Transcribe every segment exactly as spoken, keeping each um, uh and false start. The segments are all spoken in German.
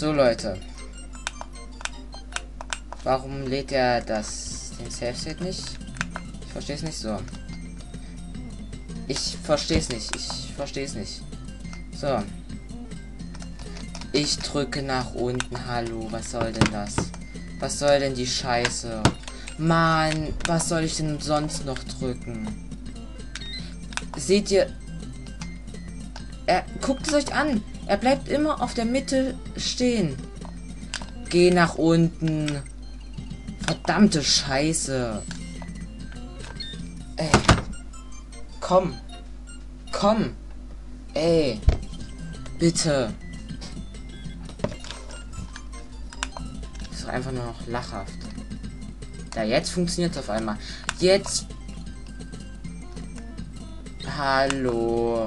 So, Leute. Warum lädt er das den Safe State nicht? Ich verstehe es nicht so. Ich verstehe es nicht. Ich verstehe es nicht. So. Ich drücke nach unten. Hallo, was soll denn das? Was soll denn die Scheiße? Mann, was soll ich denn sonst noch drücken? Seht ihr? Er guckt es euch an. Er bleibt immer auf der Mitte stehen. Geh nach unten. Verdammte Scheiße. Ey. Komm. Komm. Ey. Bitte. Das ist einfach nur noch lachhaft. Ja, jetzt funktioniert es auf einmal. Jetzt. Hallo.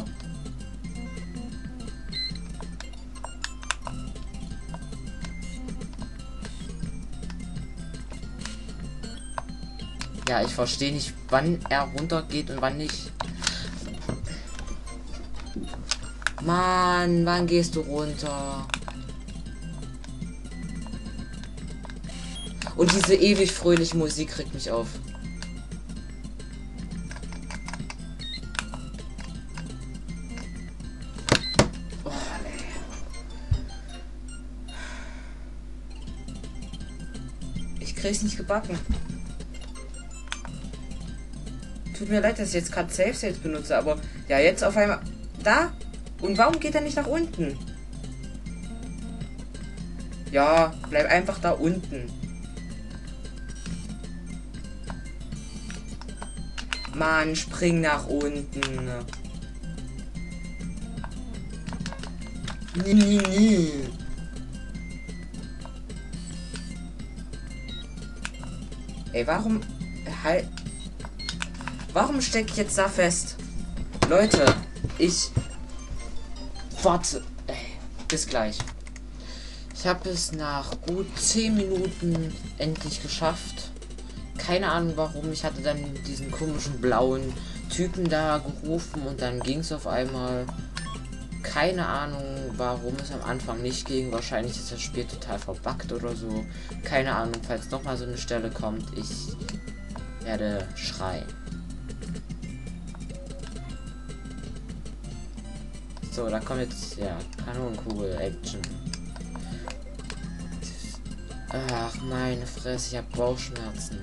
Ja, ich verstehe nicht, wann er runtergeht und wann nicht. Mann, wann gehst du runter? Und diese ewig fröhliche Musik regt mich auf. Oh, nee. Ich krieg's nicht gebacken. Tut mir leid, dass ich jetzt gerade Safe Sales benutze, aber ja, jetzt auf einmal da. Und warum geht er nicht nach unten? Ja, bleib einfach da unten. Mann, spring nach unten. Nie, nie, nie. Ey, warum halt. Warum stecke ich jetzt da fest? Leute, ich... Warte. Ey, bis gleich. Ich habe es nach gut zehn Minuten endlich geschafft. Keine Ahnung warum. Ich hatte dann diesen komischen blauen Typen da gerufen und dann ging es auf einmal. Keine Ahnung warum es am Anfang nicht ging. Wahrscheinlich ist das Spiel total verbuggt oder so. Keine Ahnung, falls noch mal so eine Stelle kommt. Ich werde schreien. So, da kommt jetzt, ja, Kanonenkugel, Action. Ach, meine Fresse, ich habe Bauchschmerzen.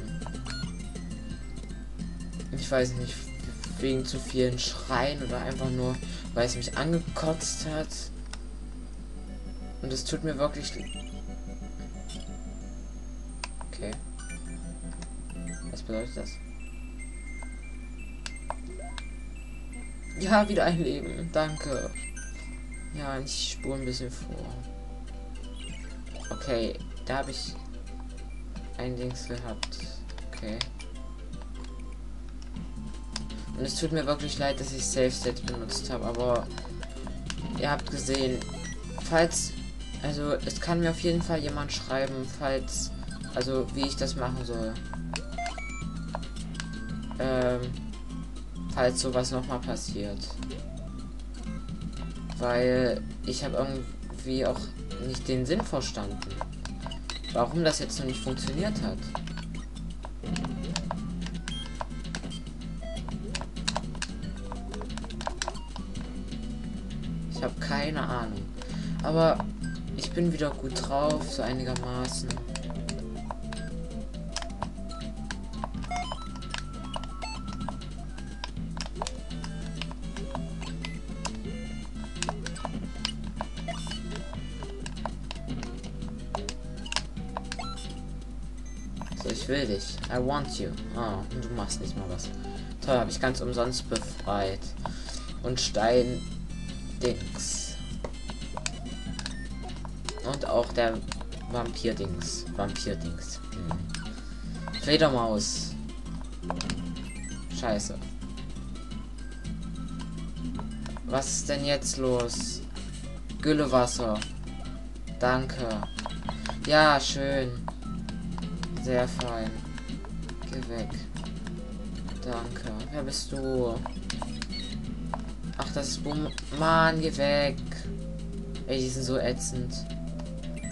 Ich weiß nicht, wegen zu vielen Schreien oder einfach nur, weil es mich angekotzt hat. Und es tut mir wirklich... Okay. Was bedeutet das? Ja, wieder ein Leben. Danke. Ja, ich spule ein bisschen vor. Okay, da habe ich ein Dings gehabt. Okay. Und es tut mir wirklich leid, dass ich Safe State benutzt habe, aber ihr habt gesehen, falls, also es kann mir auf jeden Fall jemand schreiben, falls, also wie ich das machen soll. Ähm, falls sowas noch mal passiert. Weil ich habe irgendwie auch nicht den Sinn verstanden. Warum das jetzt noch nicht funktioniert hat. Ich habe keine Ahnung. Aber ich bin wieder gut drauf, so einigermaßen. So, ich will dich. I want you. Ah, und du machst nicht mal was. Toll, habe ich ganz umsonst befreit. Und Stein Dings. Und auch der Vampir-Dings. Vampir-Dings. Hm. Fledermaus. Scheiße. Was ist denn jetzt los? Güllewasser. Danke. Ja, schön. Sehr fein. Geh weg. Danke. Wer bist du? Ach, das ist Boom. Mann, geh weg. Ey, die sind so ätzend.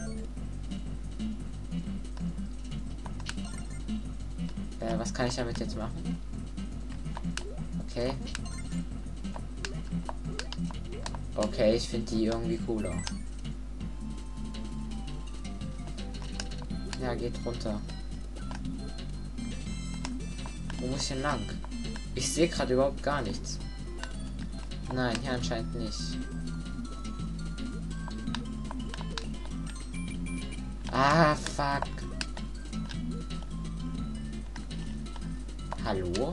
Äh, was kann ich damit jetzt machen? Okay. Okay, ich finde die irgendwie cooler. Ja, geht runter. Wo muss ich denn lang? Ich sehe gerade überhaupt gar nichts. Nein, hier anscheinend nicht. Ah, fuck. Hallo?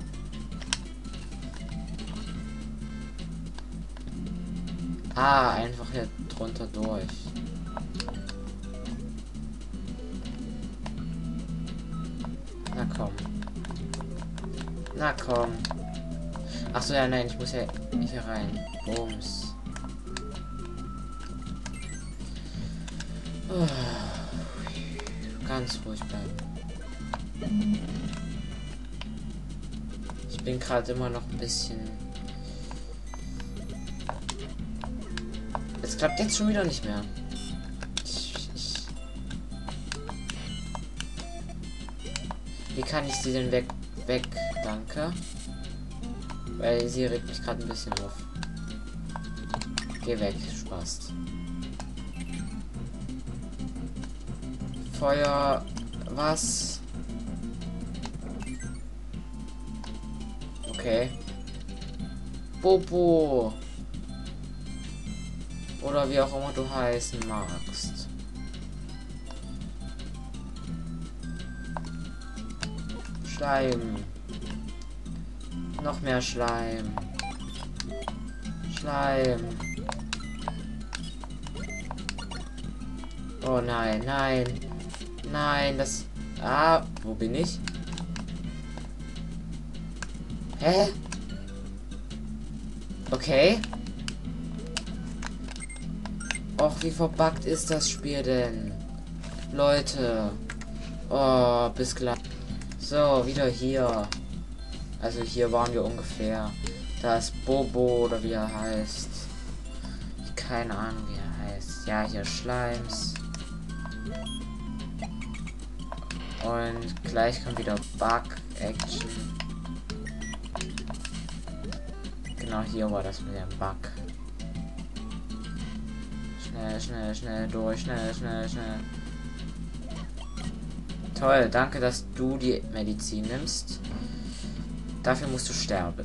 Ah, einfach hier drunter durch. Na komm. Na komm. Ach so, ja, nein, ich muss ja hier rein. Bums. Oh. Ganz ruhig bleiben. Ich bin gerade immer noch ein bisschen... Es klappt jetzt schon wieder nicht mehr. Ich, ich... Wie kann ich sie denn weg... Weg, danke. Weil sie regt mich gerade ein bisschen auf. Geh weg, Spaß. Feuer... Was? Okay. Bobo. Oder wie auch immer du heißen magst. Schleim. Noch mehr Schleim. Schleim. Oh nein, nein. Nein, das... Ah, wo bin ich? Hä? Okay. Och, wie verbuggt ist das Spiel denn? Leute. Oh, bis gleich. So, wieder hier. Also hier waren wir ungefähr. Da ist Bobo oder wie er heißt. Keine Ahnung wie er heißt. Ja, hier Schleims. Und gleich kommt wieder Bug-Action. Genau hier war das mit dem Bug. Schnell, schnell, schnell durch, schnell, schnell, schnell. Toll, danke, dass du die Medizin nimmst. Dafür musst du sterben.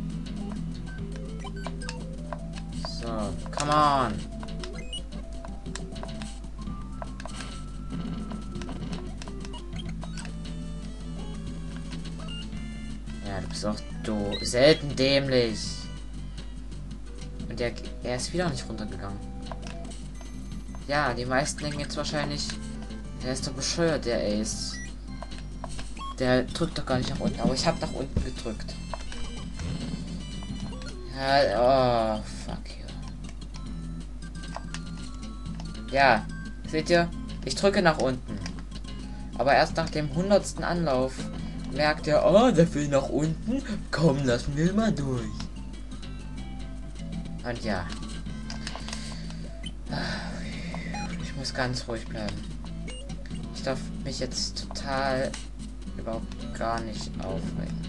So, come on. Ja, du bist auch du selten dämlich. Und der, er ist wieder nicht runtergegangen. Ja, die meisten denken jetzt wahrscheinlich, der ist doch bescheuert, der Ace. Der drückt doch gar nicht nach unten, aber ich habe nach unten gedrückt. Ja, oh, fuck you. Ja, seht ihr? Ich drücke nach unten. Aber erst nach dem hundertsten Anlauf merkt er, oh, der will nach unten. Komm, lassen wir mal durch. Und ja. Ich muss ganz ruhig bleiben. Ich darf mich jetzt total überhaupt gar nicht aufregen.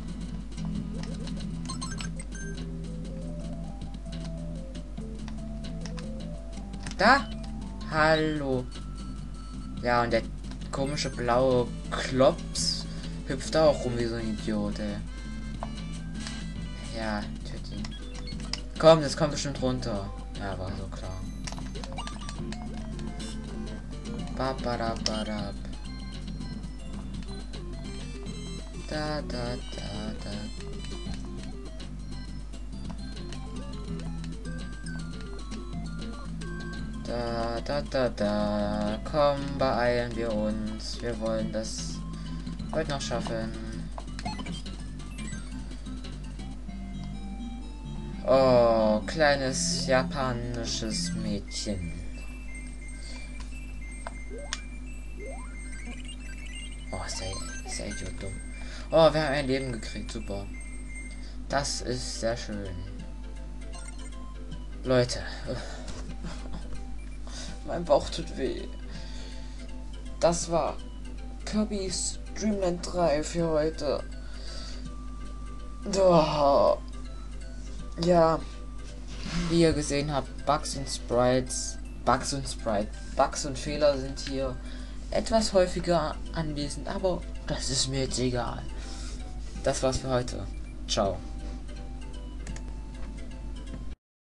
Da? Hallo. Ja, und der komische blaue Klops hüpft auch rum wie so ein Idiot, ey. Ja, töt ihn. Komm, das kommt bestimmt runter. Ja, war so klar. Babarabadab. Da, da, da, da. Da, da, da, da. Komm, beeilen wir uns. Wir wollen das heute noch schaffen. Oh, kleines japanisches Mädchen. Oh, ist der, ist der Idiot dumm. Oh, wir haben ein Leben gekriegt. Super. Das ist sehr schön. Leute. Mein Bauch tut weh. Das war Kirby's Dreamland drei für heute. Oh. Ja, wie ihr gesehen habt, Bugs und Sprites, Bugs und Sprite, Bugs und Fehler sind hier etwas häufiger anwesend, aber das ist mir jetzt egal. Das war's für heute. Ciao.